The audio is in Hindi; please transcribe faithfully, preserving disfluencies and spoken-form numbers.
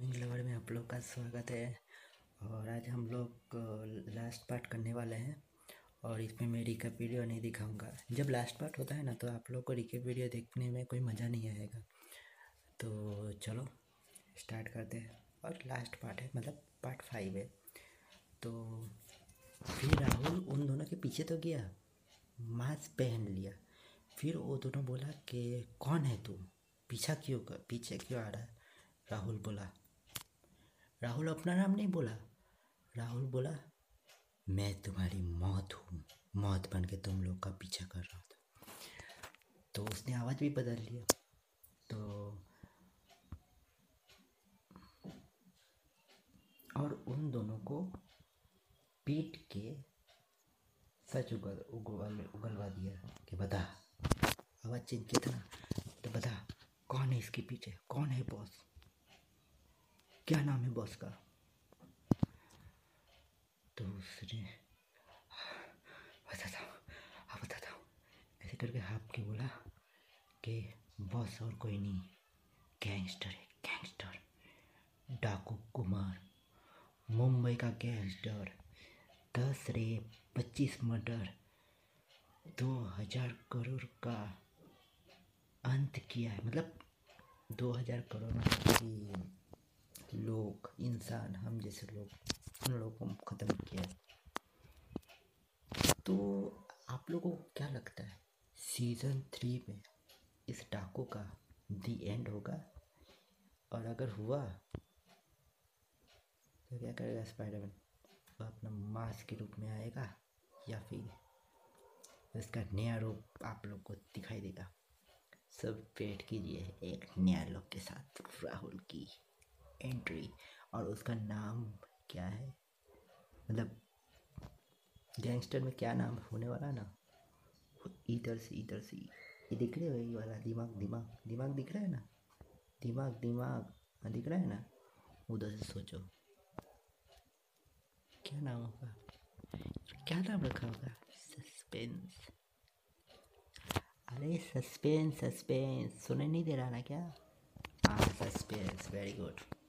लवर में आप लोग का स्वागत है। और आज हम लोग लास्ट पार्ट करने वाले हैं और इसमें मैं रिकैप वीडियो नहीं दिखाऊंगा। जब लास्ट पार्ट होता है ना तो आप लोग को रिकैप वीडियो देखने में कोई मज़ा नहीं आएगा। तो चलो स्टार्ट करते हैं। और लास्ट पार्ट है, मतलब पार्ट फाइव है। तो फिर राहुल उन दोनों के पीछे तो गया, मास्क पहन लिया। फिर वो दोनों बोला कि कौन है तू, पीछा क्यों कर पीछे क्यों आ रहा है। राहुल बोला, राहुल अपना नाम नहीं बोला। राहुल बोला मैं तुम्हारी मौत हूँ, मौत बन के तुम लोग का पीछा कर रहा था। तो उसने आवाज़ भी बदल लिया। तो और उन दोनों को पीट के सच उगल उगल उगलवा दिया कि बता, आवाज़ चेंज किया था ना, तो बता कौन है इसके पीछे, कौन है बॉस, क्या नाम है बॉस का। तो उसने बताता हूँ हाँ बताता हूँ ऐसे करके हाँप के बोला कि बॉस और कोई नहीं, गैंगस्टर है, गैंगस्टर, डाकू कुमार, मुंबई का गैंगस्टर। दस रेप, पच्चीस मर्डर, दो हजार करोड़ का अंत किया है। मतलब दो हजार करोड़ मतलब कि लोग, इंसान, हम जैसे लोग, उन लोगों को ख़त्म किया। तो आप लोगों को क्या लगता है सीज़न थ्री में इस डाकू का दी एंड होगा? और अगर हुआ तो क्या करेगा स्पाइडरमैन? वो अपना मास्क के रूप में आएगा या फिर इसका नया रूप आप लोग को दिखाई देगा? सब वेट कीजिए एक नया लुक के साथ राहुल की एंट्री। और उसका नाम क्या है, मतलब गैंगस्टर में क्या नाम होने वाला है ना, इधर से इधर से ये दिख रहे हो, ये वाला दिमाग दिमाग दिमाग दिख रहा है ना, दिमाग दिमाग दिख रहा है ना, उधर से सोचो क्या नाम होगा, क्या नाम रखा होगा। सस्पेंस, अरे सस्पेंस सस्पेंस सुने नहीं दे रहा ना क्या? हाँ सस्पेंस, वेरी गुड।